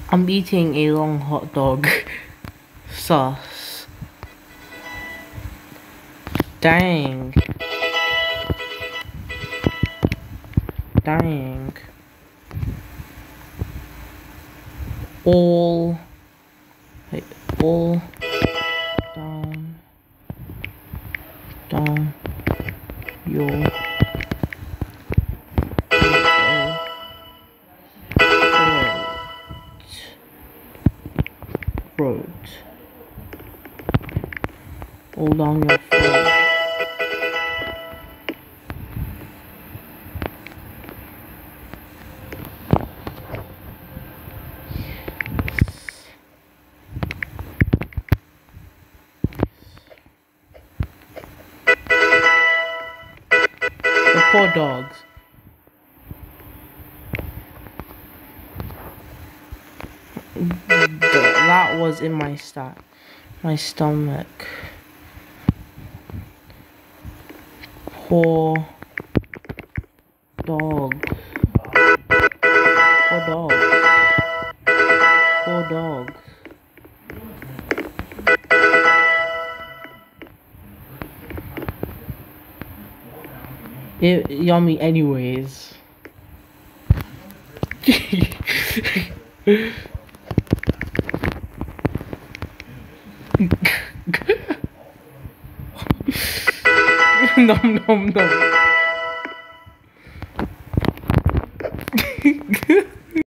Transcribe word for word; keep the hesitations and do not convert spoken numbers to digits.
I'm eating a long hot dog. Sauce. Dang. Dang. All. Wait, all. Down. Down. Your. Throat. All down your throat. The poor dogs. That was in my stomach. My stomach. Poor dog. Poor dog. Poor dog. It, yummy anyways. Nom nom nom.